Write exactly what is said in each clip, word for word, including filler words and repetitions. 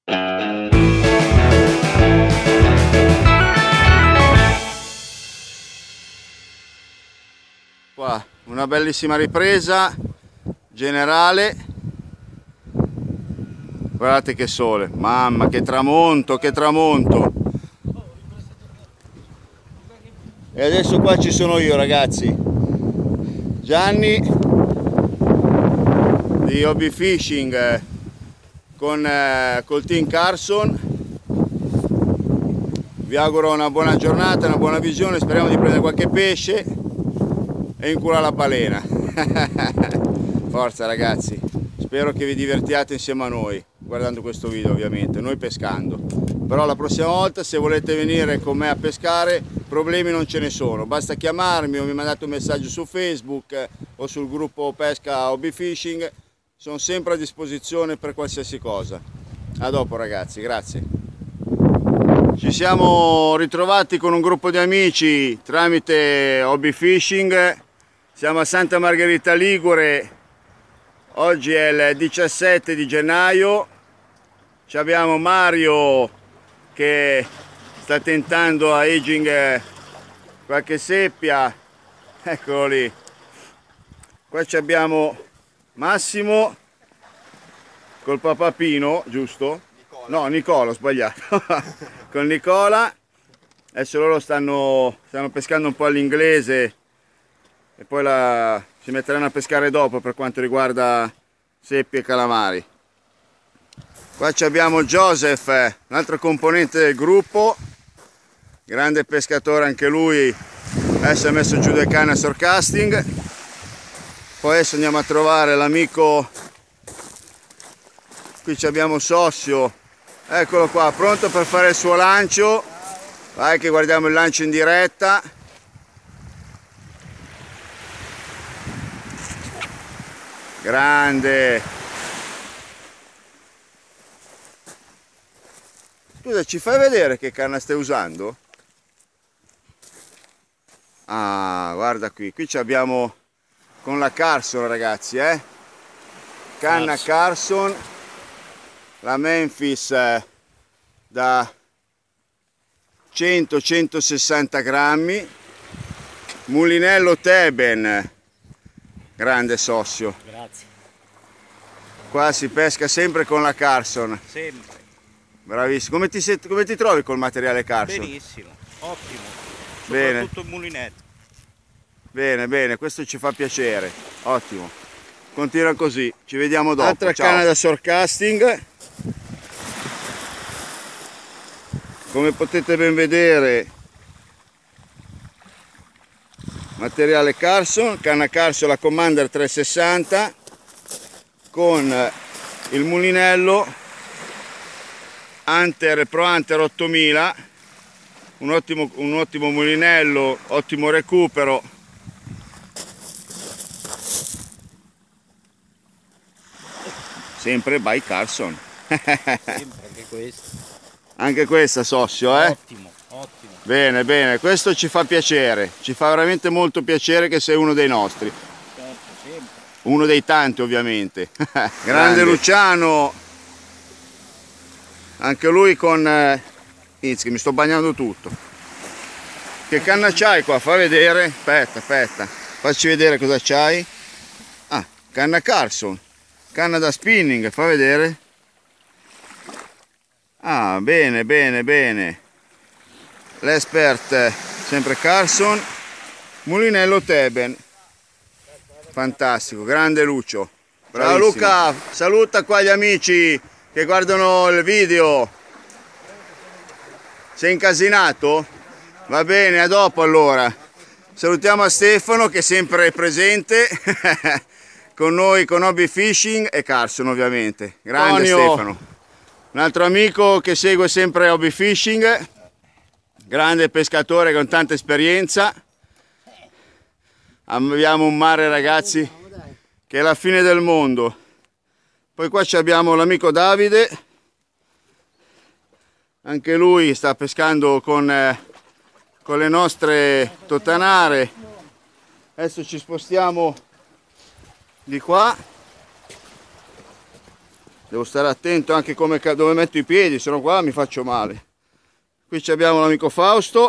Qua una bellissima ripresa generale. Guardate che sole, mamma, che tramonto, che tramonto. E adesso qua ci sono io, ragazzi, Gianni di Hobby Fishing eh, con eh, col team Carson. Vi auguro una buona giornata, una buona visione, speriamo di prendere qualche pesce e inculare la balena. Forza ragazzi, spero che vi divertiate insieme a noi guardando questo video, ovviamente, noi pescando. Però la prossima volta, se volete venire con me a pescare, problemi non ce ne sono, basta chiamarmi o mi mandate un messaggio su Facebook eh, o sul gruppo Pesca Hobby Fishing, sono sempre a disposizione per qualsiasi cosa. A dopo ragazzi, grazie. Ci siamo ritrovati con un gruppo di amici tramite Hobby Fishing, siamo a Santa Margherita Ligure, oggi è il diciassette di gennaio, ci abbiamo Mario che sta tentando a aging qualche seppia, eccolo lì. Qua ci abbiamo Massimo col papà Pino, giusto? Nicola. No, Nicola, ho sbagliato. Con Nicola. Adesso loro stanno, stanno pescando un po' all'inglese e poi la, si metteranno a pescare dopo per quanto riguarda seppie e calamari. Qua abbiamo Joseph, un altro componente del gruppo, grande pescatore anche lui, adesso ha messo giù del canna surcasting. Poi adesso andiamo a trovare l'amico, qui abbiamo Sossio, eccolo qua, pronto per fare il suo lancio. Vai che guardiamo il lancio in diretta. Grande. Scusa, ci fai vedere che canna stai usando? Ah, guarda qui, qui abbiamo con la Carson ragazzi, eh? Canna Carson, la Memphis eh, da cento centosessanta grammi, mulinello Teben, grande Sossio. Grazie. Qua si pesca sempre con la Carson. Sempre. Bravissimo. Come ti, come ti trovi col materiale Carson? Benissimo, ottimo. Bene. Soprattutto il mulinetto. Bene, bene, questo ci fa piacere. Ottimo. Continua così, ci vediamo dopo. Altra Ciao. canna da surcasting. Come potete ben vedere, materiale Carson, canna Carson, la Commander trecentosessanta con il mulinello Hunter Pro Hunter ottomila, un ottimo, un ottimo mulinello, ottimo recupero. Sempre by Carson. Sempre, anche questo. Anche questa Sossio, eh? Ottimo, ottimo. Bene, bene, questo ci fa piacere, ci fa veramente molto piacere che sei uno dei nostri. Certo, sempre. Uno dei tanti ovviamente. Grande, Grande Luciano, anche lui con... Eh, Inizio, mi sto bagnando tutto. Che canna c'hai qua? Fa vedere. Aspetta, aspetta. Facci vedere cosa c'hai. Ah, canna Carson. Canna da spinning, fa vedere. Ah, bene, bene, bene. L'Expert, sempre Carson. Mulinello Teben. Fantastico, grande Lucio. Ciao Luca, saluta qua gli amici che guardano il video. Sei incasinato? Va bene, a dopo allora. Salutiamo a Stefano che è sempre presente con noi con Hobby Fishing e Carson ovviamente. Grande Tonio. Stefano. Un altro amico che segue sempre Hobby Fishing, grande pescatore con tanta esperienza. Abbiamo un mare ragazzi che è la fine del mondo. Poi qua abbiamo l'amico Davide, anche lui sta pescando con, eh, con le nostre tottanare. Adesso ci spostiamo di qua. devo stare attento anche come, dove metto i piedi, se no qua mi faccio male. Qui abbiamo l'amico Fausto.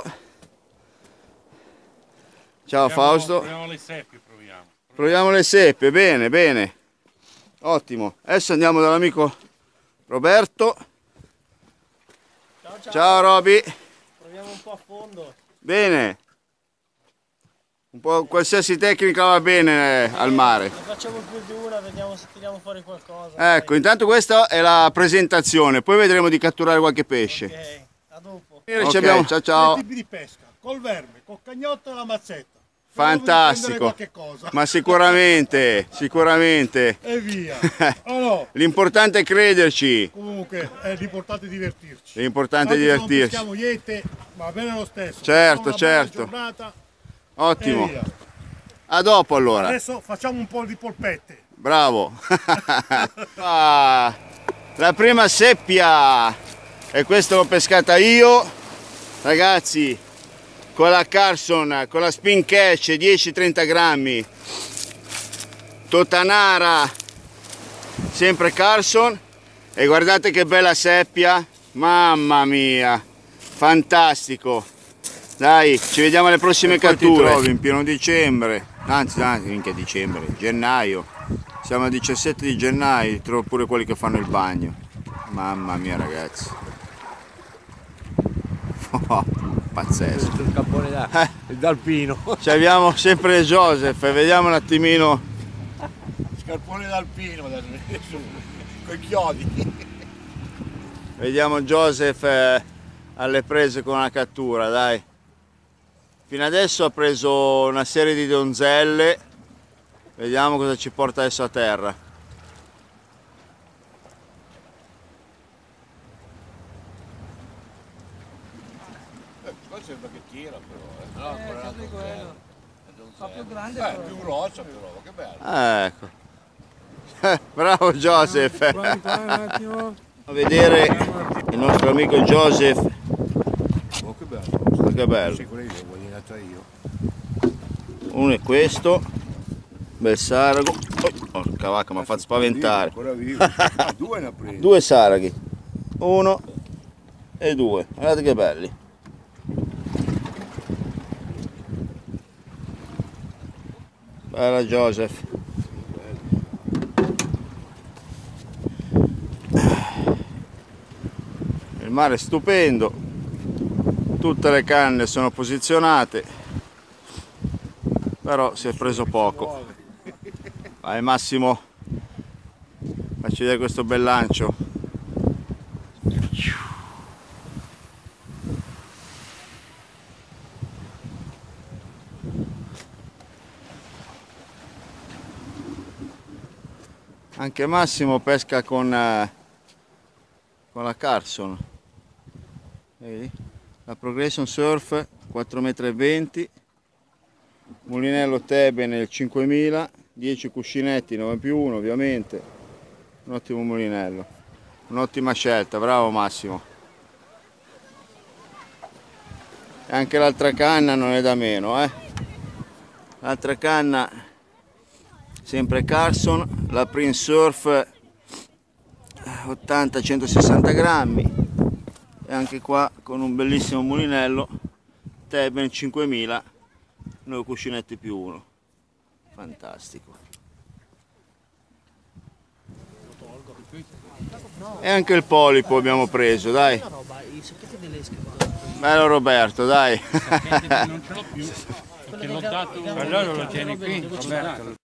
Ciao proviamo, Fausto. Proviamo le seppie, proviamo. Proviamo le seppie, bene, bene. Ottimo. Adesso andiamo dall'amico Roberto. Ciao, ciao. Ciao Roby. Proviamo un po' a fondo. Bene. Un po' qualsiasi tecnica va bene eh, al mare. Ne facciamo più di una, vediamo se tiriamo fuori qualcosa. Ecco, Dai. intanto questa è la presentazione, poi vedremo di catturare qualche pesce. Ok, a dopo. Ok, abbiamo, ciao ciao. Due tipi di pesca, col verme, col cagnotto e la mazzetta. Fantastico. Cosa. Ma sicuramente, sicuramente. E via. Oh no. L'importante è crederci. Comunque è l'importante è divertirci. L'importante è Anche se non divertirci. peschiamo iete, va bene lo stesso. Certo, Facciamo una certo. buona giornata Ottimo. e via. A dopo allora. Adesso facciamo un po' di polpette. Bravo. Ah, la prima seppia. E questa l'ho pescata io. Ragazzi, con la Carson, con la spin catch dieci trenta grammi. Totanara. Sempre Carson. E guardate che bella seppia. Mamma mia. Fantastico. Dai, ci vediamo alle prossime catture. Ti trovi in pieno dicembre, anzi, anzi, minchia dicembre, gennaio. Siamo al diciassette di gennaio, trovo pure quelli che fanno il bagno. Mamma mia ragazzi. Oh, pazzesco. Il cappone da, Eh. il d'alpino. Ci abbiamo sempre Joseph e vediamo un attimino. Scarpone d'alpino, con i chiodi. Vediamo Joseph eh, alle prese con una cattura, dai. Fino adesso ha preso una serie di donzelle, vediamo cosa ci porta adesso a terra. Eh, qua sembra che tira però, eh. No, Eh, capri quello. Fa più grande Eh, però. più grossa però, che bello. Ah, ecco. Bravo Joseph. Guarda qua un attimo. A vedere il nostro amico Joseph. Oh, che bello. Ma che bello. Sicuro io, l'ho guadagnato io. Uno è questo. Bel sarago. Oh, porca vacca, mi ha fatto spaventare. Ancora vivo. Ah, due ne ha preso. Due saraghi. Uno e due. Guardate che belli. Bella Joseph. Il mare è stupendo, tutte le canne sono posizionate, però si è preso poco. Vai Massimo, facci vedere questo bel lancio. Anche Massimo pesca con, eh, con la Carson. Vedi? La Progression Surf quattro virgola venti metri, mulinello Tebe nel cinquemila, dieci cuscinetti nove più uno ovviamente, un ottimo mulinello, un'ottima scelta, bravo Massimo. E anche l'altra canna non è da meno, eh? L'altra canna sempre Carson, la Prince Surf ottanta centosessanta grammi. E anche qua con un bellissimo mulinello Teben cinquemila, nove cuscinetti più uno, fantastico. E anche il polipo abbiamo preso, dai. Bello Roberto, dai. Non ce l'ho più. Perché l'ho dato. Allora lo tieni qui, Roberto.